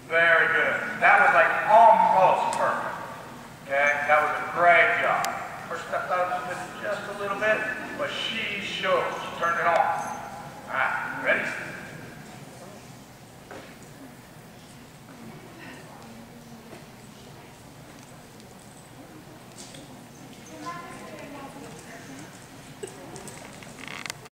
Very good. That was like almost perfect. Okay, that was a great job. Her stepped out of the position just a little bit, but she showed. She turned it on. All right, ready?